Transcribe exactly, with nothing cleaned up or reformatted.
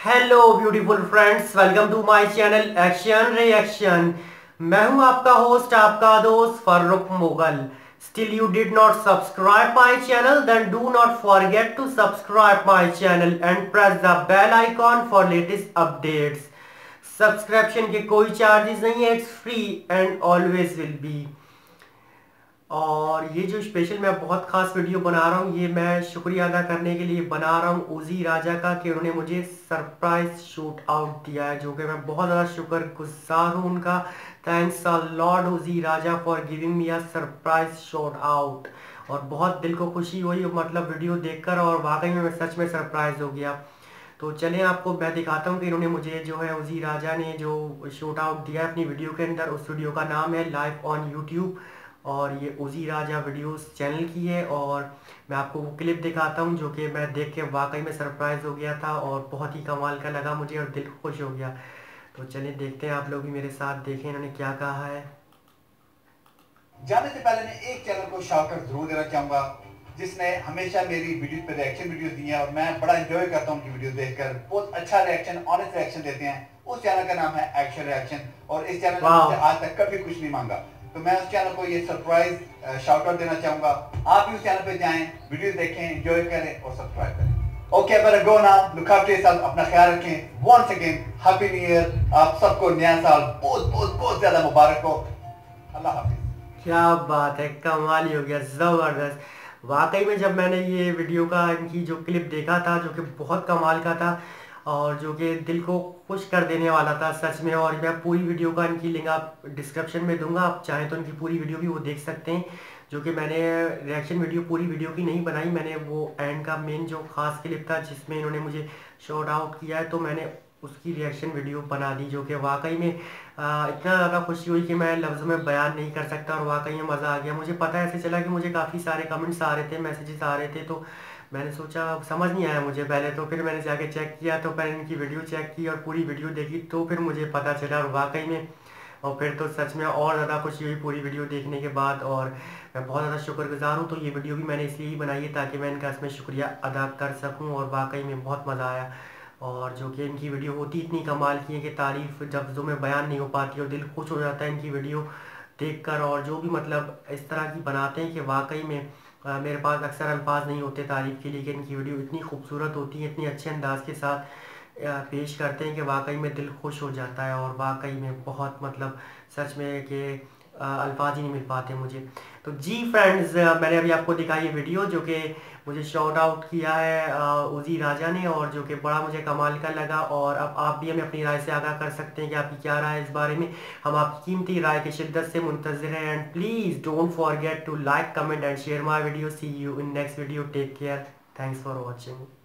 Hello beautiful friends, welcome to my channel action reaction. मैं हूं आपका होस्ट, आपका दोस्त Farrukh Mughal. Still you did not subscribe my channel, then do not forget to subscribe my channel and press the bell icon for latest updates. Subscription के कोई charges नहीं है, it's free and always will be. और ये जो special मैं बहुत खास वीडियो बना रहा हूँ, ये मैं शुक्रिया अदा करने के लिए बना रहा हूँ उजी राजा का, कि उन्होंने मुझे सरप्राइज शूट आउट दिया है, जो कि मैं बहुत ज़्यादा शुक्रगुजार हूँ उनका। Thanks a lord Uzi Raja for giving me a surprise shoot out. और बहुत दिल को खुशी हुई मतलब वीडियो देखकर, और वाकई में मैं सच में सरप्राइज हो गया। तो चलिए आपको मैं दिखाता हूँ कि इन्होंने मुझे जो है उजी राजा ने जो शूट आउट दिया है अपनी वीडियो के अंदर। उस वीडियो का नाम है लाइव ऑन यूट्यूब, और ये उजी राजा वीडियोस चैनल की है। और मैं आपको वो क्लिप दिखाता हूँ जो कि मैं देख के वाकई में सरप्राइज हो गया था, और बहुत ही कमाल का लगा मुझे और दिल खुश हो गया। तो चलिए देखते हैं, आप लोग भी मेरे साथ देखें इन्होंने क्या कहा है। जाने से पहले मैं एक चैनल को शाउट आउट जरूर देना चाहूंगा, जिसने हमेशा मेरी वीडियो पे रिएक्शन वीडियो दी है, और मैं बड़ा एंजॉय करता हूं उनकी वीडियो देखकर। बहुत अच्छा रिएक्शन, ऑनेस्ट रिएक्शन देते हैं। उस चैनल का नाम है एक्शन रिएक्शन, और इस चैनल ने मुझसे आज तक कभी कुछ नहीं मांगा। तो मैं उस चैनल को ये सरप्राइज शाउट आउट देना चाहूंगा। आप भी उस चैनल पे जाएं, वीडियो देखें, एंजॉय करें और सब्सक्राइब करें। Okay, I better go now. Look after yourself, अपना ख्याल रखें। Once again happy new year. आप सबको नया साल बहुत बहुत बहुत ज्यादा मुबारक हो। अल्लाह हाफिज। क्या बात है, कमाल ही हो गया, ज़बरदस्त। वाकई में जब मैंने ये वीडियो का इनकी जो क्लिप देखा था, जो कि बहुत कमाल का था और जो कि दिल को खुश कर देने वाला था सच में। और मैं पूरी वीडियो का इनकी लिंक आप डिस्क्रिप्शन में दूंगा, आप चाहें तो इनकी पूरी वीडियो भी वो देख सकते हैं। जो कि मैंने रिएक्शन वीडियो पूरी वीडियो की नहीं बनाई, मैंने वो एंड का मेन जो खास क्लिप था जिसमें इन्होंने मुझे शॉट आउट किया है, तो मैंने उसकी रिएक्शन वीडियो बना दी। जो कि वाकई में आ, इतना ज़्यादा खुशी हुई कि मैं लफ्ज़ों में बयान नहीं कर सकता, और वाकई में मज़ा आ गया। मुझे पता ऐसे चला कि मुझे काफ़ी सारे कमेंट्स आ रहे थे, मैसेजेस आ रहे थे, तो मैंने सोचा, समझ नहीं आया मुझे पहले तो। फिर मैंने जाके चेक किया, तो मैंने इनकी वीडियो चेक की और पूरी वीडियो देखी, तो फिर मुझे पता चला, और वाकई में और फिर तो सच में और ज़्यादा खुशी हुई पूरी वीडियो देखने के बाद। और मैं बहुत ज़्यादा शुक्रगुजार हूँ। तो ये वीडियो भी मैंने इसलिए ही बनाई है ताकि मैं इनका इसमें शुक्रिया अदा कर सकूँ, और वाकई में बहुत मज़ा आया। और जो कि इनकी वीडियो होती इतनी कमाल की है कि तारीफ़ लफ्ज़ों में बयान नहीं हो पाती, और दिल खुश हो जाता है इनकी वीडियो देखकर। और जो भी मतलब इस तरह की बनाते हैं कि वाकई में आ, मेरे पास अक्सर अल्फाज नहीं होते तारीफ़ के लिए, कि इनकी वीडियो इतनी खूबसूरत होती है, इतनी अच्छे अंदाज के साथ आ, पेश करते हैं कि वाकई में दिल खुश हो जाता है। और वाकई में बहुत मतलब सच में कि अल्फाज ही नहीं मिल पाते मुझे। तो जी फ्रेंड्स, मैंने अभी आपको दिखाई ये वीडियो जो कि मुझे शॉट आउट किया है उजी राजा ने, और जो कि बड़ा मुझे कमाल का लगा। और अब आप भी हमें अपनी राय से आगाह कर सकते हैं कि आपकी क्या राय है इस बारे में। हम आपकी कीमती राय की शिद्दत से मुंतज़िर हैं। And please don't forget to like, comment and share my video. See you in next video. Take care. Thanks for watching.